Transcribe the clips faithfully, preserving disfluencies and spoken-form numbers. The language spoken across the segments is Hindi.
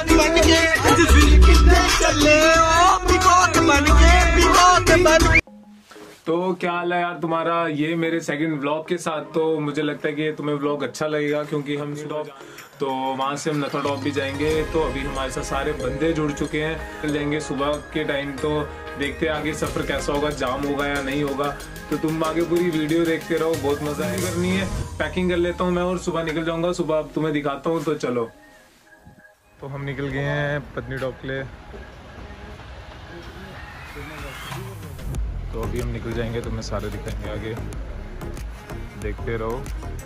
पीकॉक बन के चले ओ पीकॉक बन के पीकॉक बन के। तो क्या हाल है यार तुम्हारा, ये मेरे सेकंड व्लॉग के साथ। तो मुझे लगता है कि तुम्हें व्लॉग अच्छा लगेगा क्योंकि हम स्टॉप तो वहाँ से हम नथा टॉप भी जाएंगे। तो अभी हमारे साथ सारे बंदे जुड़ चुके हैं, चल जाएंगे सुबह के टाइम। तो देखते हैं आगे सफ़र कैसा होगा, जाम होगा या नहीं होगा। तो तुम आगे पूरी वीडियो देखते रहो, बहुत मज़ा है। करनी है पैकिंग कर लेता हूँ मैं और सुबह निकल जाऊँगा। सुबह अब तुम्हें दिखाता हूँ, तो चलो। तो हम निकल गए हैं पत्नी टॉप के लिए। तो अभी हम निकल जाएंगे, तुम्हें सारे दिखाएंगे आगे, देखते रहो,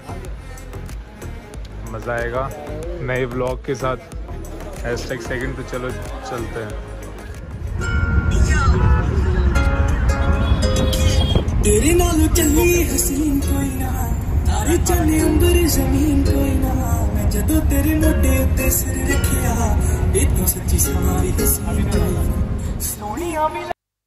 मज़ा आएगा नए ब्लॉग के साथ। Hashtag second. तो चलो चलते हैं। तेरे नाल चली हसीन कोई ना, तारे चले अंबर जमीन कोई ना, मैं जदों तेरे मोटे उत्ते सिर रखिया, ये तो सच्ची समारी हसीन कोई ना, सोनिया भी।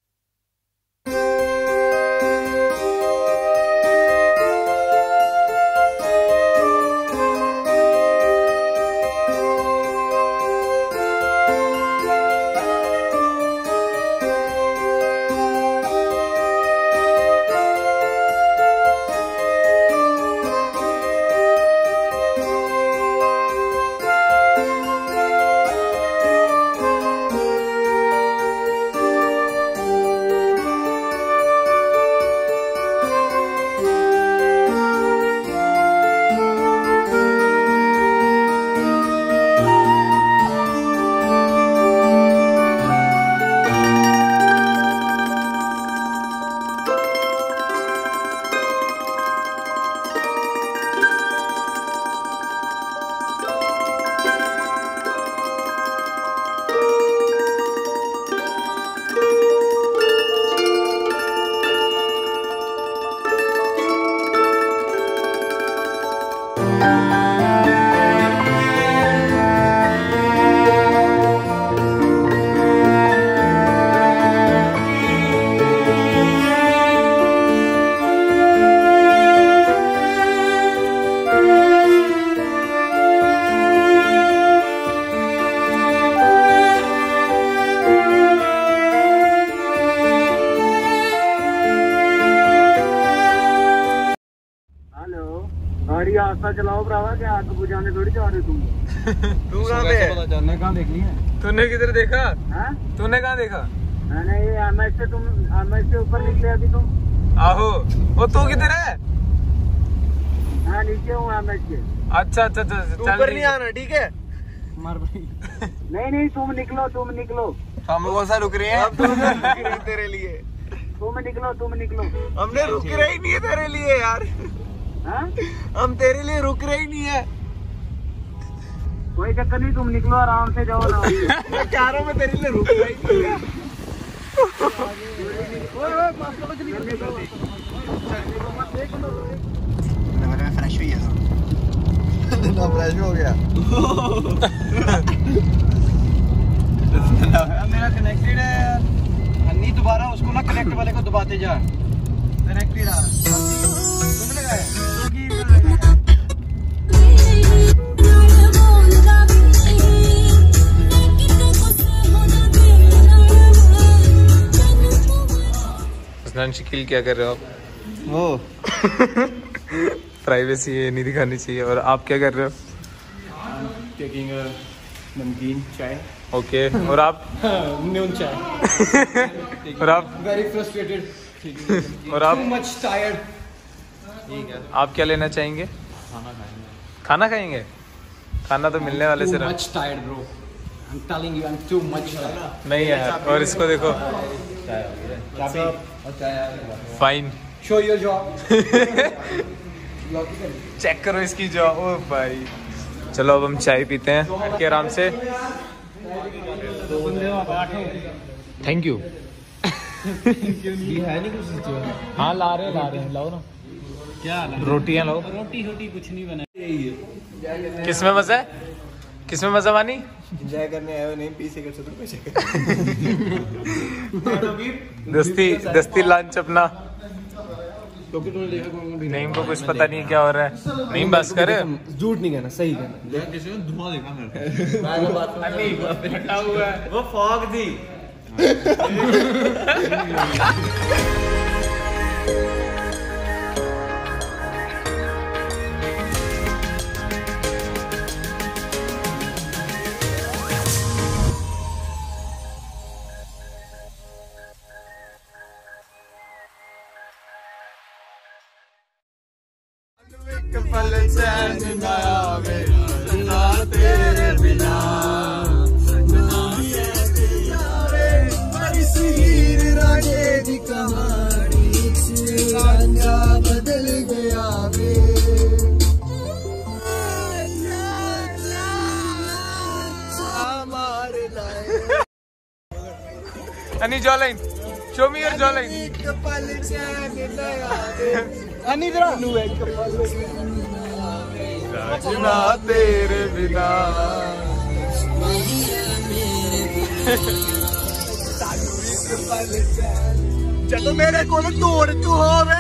गाड़ी आस्ता चलाओ भरावा, क्या आग बुझाने थोड़ी जा रहे तुम। तू कहाँ पे है? तूने कहाँ देखनी है? तूने किधर देखा? हाँ? तूने कहाँ देखा? मैंने ये एमएच से तुम एमएच से ऊपर निकले अभी तुम। आहो, वो तू किधर है? हाँ नीचे हूँ एमएच के। अच्छा अच्छा अच्छा, ऊपर नहीं आना, ठीक है? मर भाई। नहीं नहीं तुम निकलो, तुम निकलो। हम कौन सा रुक रहे हैं? अब तुम रुक रहे हैं तेरे लिए। तुम निकलो, तुम निकलो। हमने रुक रहे ही नहीं है तेरे लिए यार। हाँ? हम तेरे लिए रुक रहे ही नहीं है। कोई चक्कर नहीं, तुम निकलो आराम से जाओ ना। मैं कह रहा हूँ मैं तेरे लिए रुक रहा ही नहीं है। फ्रेश हुई है ना, फ्रेश हो गया। मेरा कनेक्टेड है यार, नहीं दोबारा उसको ना कनेक्ट वाले को दबाते जा। कनेक्टेड है, तुमने लगाया? शकील क्या कर रहे हो आप? वो प्राइवेसी ये नहीं दिखानी चाहिए। और आप क्या कर रहे हो? टेकिंग नमकीन चाय। ओके। और आप? नून चाय। और आप? Very frustrated. और आप? Much tired. ठीक है। आप क्या लेना चाहेंगे? खाना खाएंगे। खाना खाएंगे? खाना तो मिलने वाले से much tired bro. I'm telling you, I'm too much tired. नहीं यार। और इसको देखो, fine. Show your job. Check करो इसकी जॉब। ओ भाई चलो अब हम चाय पीते हैं बैठ के आराम से। Thank you. है नहीं कुछ। हाँ ला रहे ला रहे लाओ ना। क्या रोटियां लाओ। रोटी रोटी कुछ नहीं बना। किसमें मजा है? किसमें मजा मानी? एंजॉय करने आए हो, नहीं पीछे कर सकते कुछ। दस्ती दस्ती लंच अपना क्योंकि तूने देखा कौन भी नहीं को कुछ पता नहीं क्या हो रहा है। नहीं बस करे, झूठ नहीं कहना, सही कहना। किसी ने धुआं देखा मेरे हटा हुआ है वो फॉग थी। पल चैन ना आवे ना तेरे बिना, बड़ी हीर राजे दी कहानी रांझा बदल गया वे। Any jawline? Show me your jawline. पल चैन ना आवे अनी जरा ना तेरे बिना। जब मेरे को तोड़ तू होवे।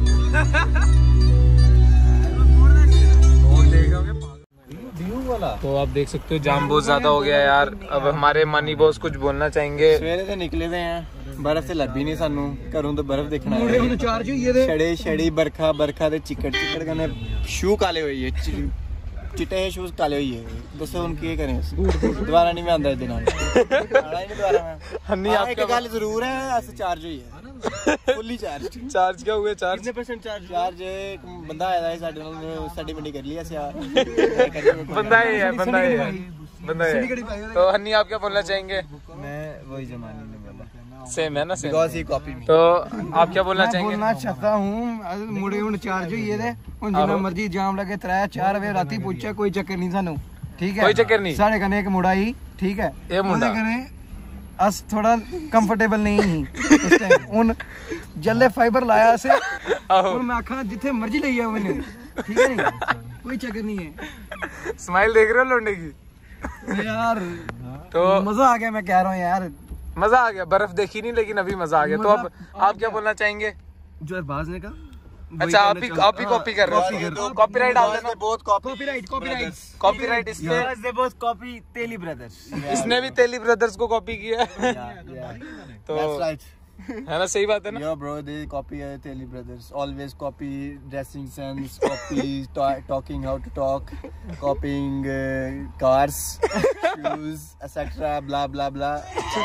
तो आप देख सकते हो जाम बहुत ज्यादा हो गया यार। अब हमारे मनी बॉस कुछ बोलना चाहेंगे। सवेरे से निकले थे हैं, बर्फ से लभी नहीं सानू घरों तो बर्फ देखना है। चार्ज हुई छड़े छड़ी बरखा बरखा ते चिकड़ चिकड़ कने शू काले हुई है, चिट्टे शूज काले हुई है। दसो हम की करें, दोबारा नहीं मैं आंदा इदे नाल आना ही नहीं दोबारा मैं। हन्नी आप एक गल जरूर है, अस चार्ज हुई है, फुल्ली चार्ज। चार्ज क्या हुआ? चार्ज कितने परसेंट चार्ज? चार्ज एक बंदा आया है साडे नाल, साडी मंडी कर लिया सी। बंदा ही है, बंदा ही है, बंदा है। तो हन्नी आप क्या बोलना चाहेंगे? मैं वही जमाने में बोला, सेम है ना, सेम। बिकॉज़ ही कॉपी में। तो आप क्या बोलना चाहेंगे? बोलना चाहता हूँ मुड़े हूँ चार्ज हुई है, हुन जिन्ना मर्जी जाम लगे त्रै चार बजे राती पूछे कोई चक्कर नहीं सानू, ठीक है? कोई चक्कर नहीं। साढ़े कने एक मुड़ा ही, ठीक है? ये मुंडा कने अस थोड़ा कंफर्टेबल नहीं ही उस टाइम। हुन जल्ले फाइबर लाया से हुन मैं आखा जिथे मर्जी ले आओ मैंने, ठीक है? नहीं कोई चक्कर नहीं है। स्माइल देख रहे हो लौंडे की यार? तो मजा आ गया, मैं कह रहा हूँ यार, मजा आ गया। बर्फ देखी नहीं लेकिन अभी मजा आ गया। तो अब आप क्या बोलना चाहेंगे? जो बाज ने कहा। अच्छा आप ही आप ही कॉपी कर रहे हो? कॉपीराइट डाल देना। बहुत कॉपी कॉपीराइट कॉपीराइट कॉपीराइट इस पे। दे बहुत कॉपी तेली ब्रदर्स। इसने भी तेली ब्रदर्स को कॉपी किया है। तो दैट्स राइट, है ना, सही बात है ना? यो ब्रो, दे कॉपी है Teli brothers. Always copy dressing sense, copy talking how to talk, copying cars, shoes etcetera, blah blah blah.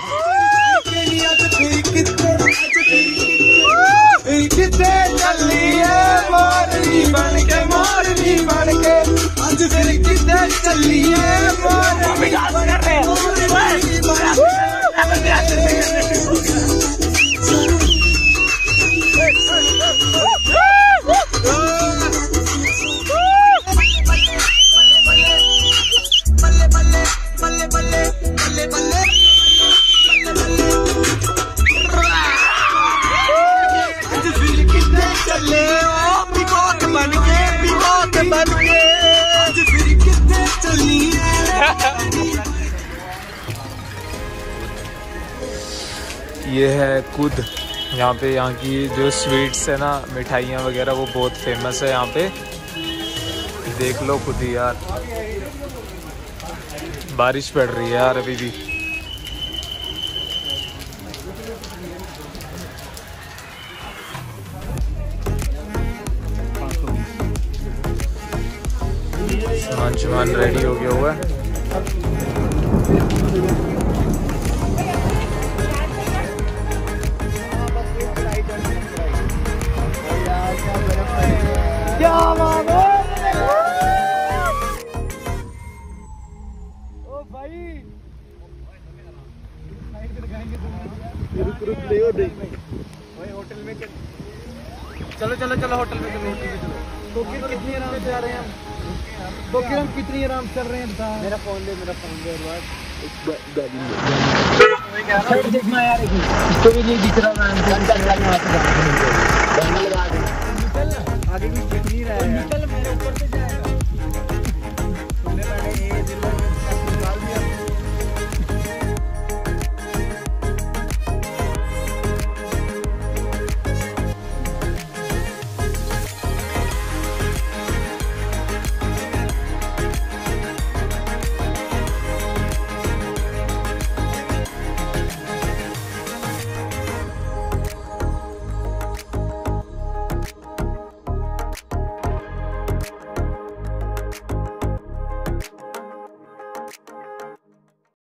कितने चली है मोरनी बन के, मोरनी बन के आज फिर कितने चली है मोरनी बन के, मोरनी बन चले ओ पिकॉक बन के, पिकॉक बन के आज फिर कितने चली है। ये है कुद। यहाँ पे यहाँ की जो स्वीट्स है ना, मिठाइयाँ वगैरह, वो बहुत फेमस है यहाँ पे। देख लो खुद ही यार। बारिश पड़ रही है यार अभी भी। सामान सामान रेडी हो गया हुआ है। क्या बात है ओ भाई, होटल में चलो चलो चलो होटल में चलो, होटल में चलो। तो फिर कितनी आराम से आ रहे हैं हम? तो फिर हम कितनी आराम चल रहे हैं बता। मेरा फोन दे, मेरा फोन दे साइड देखना यार, इसको भी नहीं दिख रहा है। आगे भी दिख नहीं रहा है। निकल मेरे ऊपर से जाएगा।